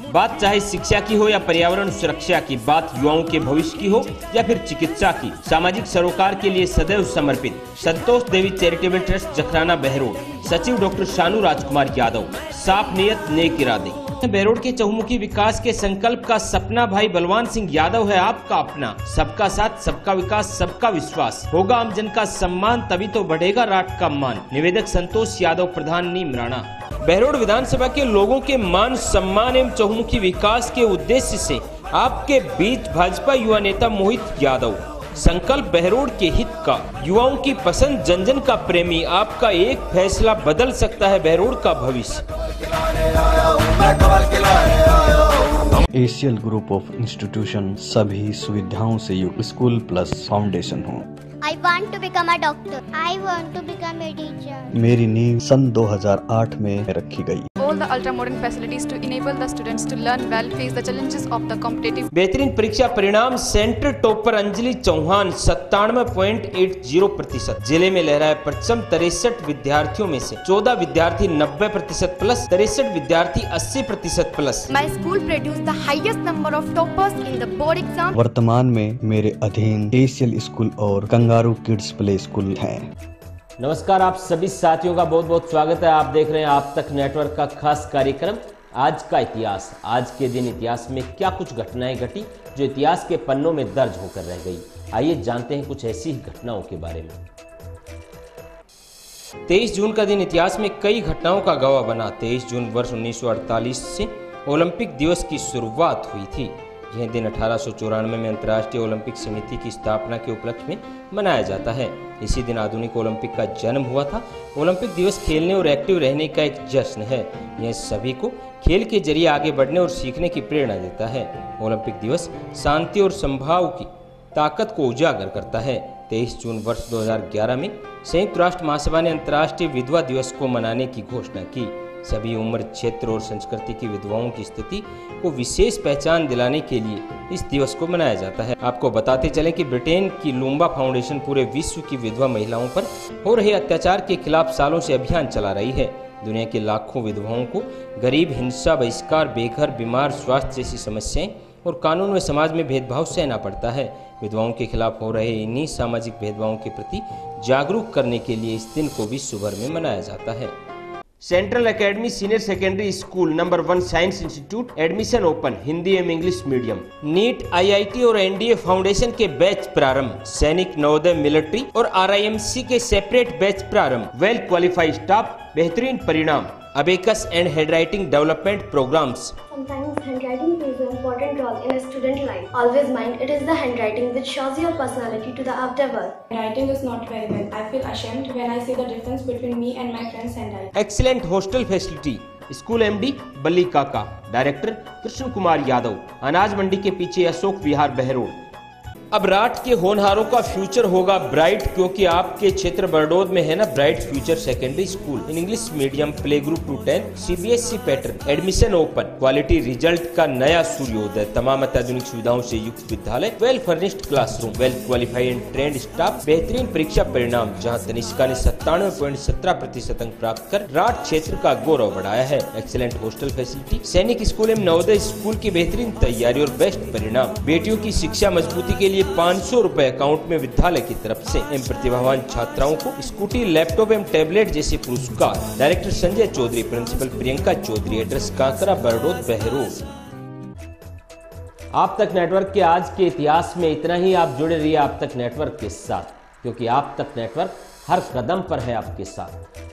बात चाहे शिक्षा की हो या पर्यावरण सुरक्षा की, बात युवाओं के भविष्य की हो या फिर चिकित्सा की, सामाजिक सरोकार के लिए सदैव समर्पित संतोष देवी चैरिटेबल ट्रस्ट जखराना बहरोड, सचिव डॉक्टर शानू राजकुमार यादव, साफ नियत नेक इरादे। बहरोड के चहुमुखी विकास के संकल्प का सपना भाई बलवान सिंह यादव है आपका अपना। सबका साथ, सबका विकास, सबका विश्वास, होगा आमजन का सम्मान, तभी तो बढ़ेगा राट का मान। निवेदक संतोष यादव, प्रधान नीमराणा। बहरोड विधानसभा के लोगों के मान सम्मान एवं चहुमुखी विकास के उद्देश्य से आपके बीच भाजपा युवा नेता मोहित यादव। संकल्प बहरोड के हित का, युवाओं की पसंद, जन जन का प्रेमी। आपका एक फैसला बदल सकता है बहरोड का भविष्य। एशियल ग्रुप ऑफ इंस्टीट्यूशन सभी सुविधाओं से युक्त स्कूल प्लस फाउंडेशन हो। I want to become a doctor. I want to become a teacher. मेरी नींव सन 2008 में रखी गई। All the ultra modern facilities to enable the students to learn well, face the challenges of the competitive. बेहतरीन परीक्षा परिणाम, centre topper Anjali Chauhan 97.80%। जिले में लहराए परचम 63 विद्यार्थियों में से 14 विद्यार्थी 90% प्लस, 63 विद्यार्थी 80% plus. My school produced the highest number of toppers in the board exam. वर्तमान में मेरे अधीन एशियल स्कूल और कंगारू किड्स प्ले स्कूल है। नमस्कार, आप सभी साथियों का बहुत बहुत स्वागत है। आप देख रहे हैं आप तक नेटवर्क का खास कार्यक्रम आज का इतिहास। आज के दिन इतिहास में क्या कुछ घटनाएं घटी जो इतिहास के पन्नों में दर्ज होकर रह गई। आइए जानते हैं कुछ ऐसी ही घटनाओं के बारे में। 23 जून का दिन इतिहास में कई घटनाओं का गवाह बना। 23 जून वर्ष 1948 से ओलंपिक दिवस की शुरुआत हुई थी। यह दिन 1894 में अंतर्राष्ट्रीय ओलंपिक समिति की स्थापना के उपलक्ष्य में मनाया जाता है। इसी दिन आधुनिक ओलंपिक का जन्म हुआ था। ओलंपिक दिवस खेलने और एक्टिव रहने का एक जश्न है। यह सभी को खेल के जरिए आगे बढ़ने और सीखने की प्रेरणा देता है। ओलंपिक दिवस शांति और समभाव की ताकत को उजागर करता है। 23 जून वर्ष 2011 में संयुक्त राष्ट्र महासभा ने अंतर्राष्ट्रीय विधवा दिवस को मनाने की घोषणा की। सभी उम्र, क्षेत्र और संस्कृति की विधवाओं की स्थिति को विशेष पहचान दिलाने के लिए इस दिवस को मनाया जाता है। आपको बताते चलें कि ब्रिटेन की लूम्बा फाउंडेशन पूरे विश्व की विधवा महिलाओं पर हो रहे अत्याचार के खिलाफ सालों से अभियान चला रही है। दुनिया के लाखों विधवाओं को गरीब, हिंसा, बहिष्कार, बेघर, बीमार, स्वास्थ्य जैसी समस्याएं और कानून व समाज में भेदभाव सहना पड़ता है। विधवाओं के खिलाफ हो रहे इन्हीं सामाजिक भेदभावों के प्रति जागरूक करने के लिए इस दिन को विश्व भर में मनाया जाता है। Central academy senior secondary school number 1 science institute admission open, Hindi एवं इंग्लिश मीडियम। नीट, IIT और NDA फाउंडेशन के बैच प्रारंभ। सैनिक, नवोदय, मिलिट्री और RIMC के सेपरेट बैच प्रारंभ। वेल क्वालिफाइड स्टाफ, बेहतरीन परिणाम। Abacus and handwriting development programmes. Sometimes handwriting plays an important role in a student life. Always mind it is the handwriting which shows your personality to the outer world. Writing is not very well. I feel ashamed when I see the difference between me and my friends' handwriting. Excellent hostel facility. School MD Balli काका, director Krishna Kumar Yadav, अनाज मंडी के पीछे अशोक विहार बहरोड। अब rot के होनहारों का future होगा bright, क्योंकि आपके क्षेत्र बरडोद में है ना bright future secondary school in English medium, play group two 10, CBSE पैटर्न। एडमिशन ओपन। क्वालिटी रिजल्ट का नया सूर्योदय। तमाम अत्याधुनिक सुविधाओं से युक्त विद्यालय, well furnished classroom, well qualified and trained staff, बेहतरीन परीक्षा परिणाम। जहां तनिष्का ने 97.17% अंक प्राप्त कर राट क्षेत्र का गौरव बढ़ाया है। Excellent hostel facility. Sainik school एवं नवोदय स्कूल की बेहतरीन तैयारी और बेस्ट परिणाम। बेटियों की शिक्षा मजबूती के लिए 500 रुपए अकाउंट में विद्यालय की तरफ से। एवं प्रतिभावान छात्राओं को स्कूटी, लैपटॉप एवं टैबलेट जैसे पुरस्कार। Director Sanjay Chaudhary, principal Priyanka Chaudhary. Address Kankra, Bardod, Behror. आप तक नेटवर्क के आज के इतिहास में इतना ही। आप जुड़े रहिए आप तक नेटवर्क के साथ, क्योंकि आप तक नेटवर्क हर कदम पर है आपके साथ।